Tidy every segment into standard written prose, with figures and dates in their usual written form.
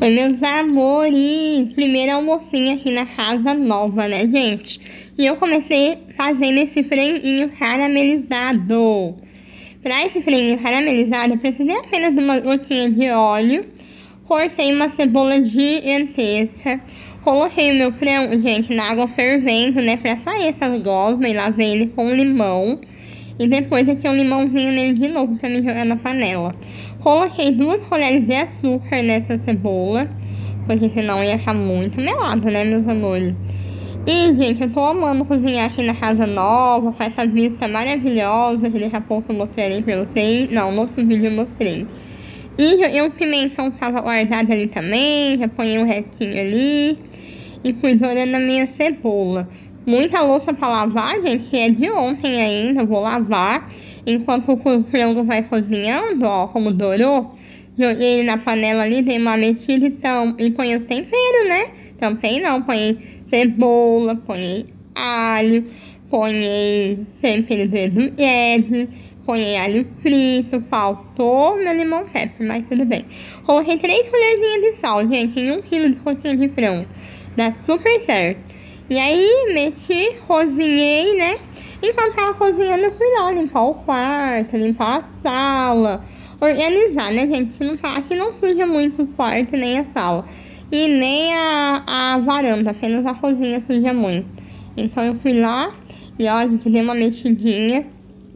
Oi, meus amores! Primeiro almocinho aqui na casa nova, né, gente? E eu comecei fazendo esse franguinho caramelizado. Para esse franguinho caramelizado, eu precisei apenas de uma gotinha de óleo. Cortei uma cebola gigantesca. Coloquei o meu frango, gente, na água fervendo, né, pra sair essas gosmas. E lavei ele com limão. E depois deixei um limãozinho nele de novo pra me jogar na panela. Coloquei 2 colheres de açúcar nessa cebola, porque senão ia ficar muito melado, né, meus amores? E, gente, eu tô amando cozinhar aqui na casa nova, com essa vista maravilhosa, que daqui a pouco eu mostrarei pra vocês. Não, no outro vídeo eu mostrei. E joguei um pimentão que tava guardado ali também, já ponhei um restinho ali. E fui dourando a minha cebola. Muita louça pra lavar, gente, que é de ontem ainda, eu vou lavar. Enquanto o frango vai cozinhando, ó, como dourou, joguei ele na panela ali, dei uma mexida e põe o tempero, né? Também não, põe cebola, põe alho, põe tempero do Ed, põe alho frito, faltou meu limão pepper, mas tudo bem. Coloquei 3 colherzinhas de sal, gente, em 1 quilo de coxinha de frango. Dá super certo. E aí, mexi, cozinhei, né? Enquanto tava cozinhando, eu fui lá limpar o quarto, limpar a sala, organizar, né, gente? Aqui não suja muito o quarto, nem a sala. E nem a varanda, apenas a cozinha suja muito. Então eu fui lá e, ó, a gente deu uma mexidinha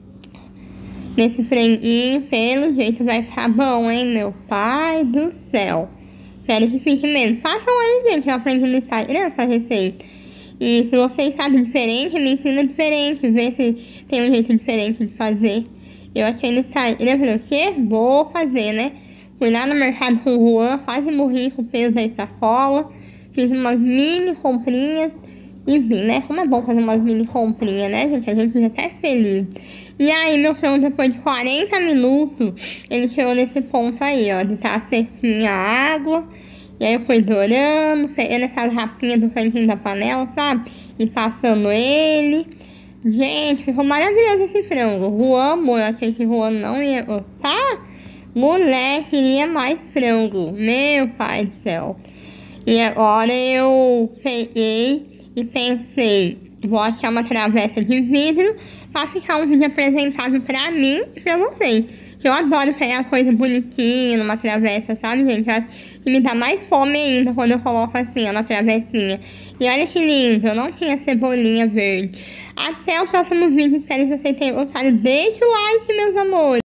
nesse franguinho. Pelo jeito vai ficar bom, hein, meu pai do céu. Espero que fique mesmo. Façam aí, gente, eu aprendi no Instagram essa receita. E se vocês sabem diferente, me ensina diferente, vê se tem um jeito diferente de fazer. Eu achei no Instagram, eu falei, o quê? Vou fazer, né? Fui lá no mercado com o Juan, quase morri com o peso da sacola. Fiz umas mini comprinhas e vim, né? Como é bom fazer umas mini comprinhas, né, gente? A gente fica até feliz. E aí, meu frango, depois de 40 minutos, ele chegou nesse ponto aí, ó, de estar sequinha a água. E aí eu fui dourando, pegando essas rapinhas do cantinho da panela, sabe? E passando ele. Gente, ficou maravilhoso esse frango. O Juan amou, eu achei que o Juan não ia gostar. Mulher, queria mais frango. Meu pai do céu. E agora eu peguei e pensei, vou achar uma travessa de vidro pra ficar um vídeo apresentável pra mim e pra vocês. Eu adoro pegar coisa bonitinha numa travessa, sabe, gente? Acho que me dá mais fome ainda quando eu coloco assim, ó, na travessinha. E olha que lindo, eu não tinha cebolinha verde. Até o próximo vídeo, espero que vocês tenham gostado. Deixa o like, meus amores!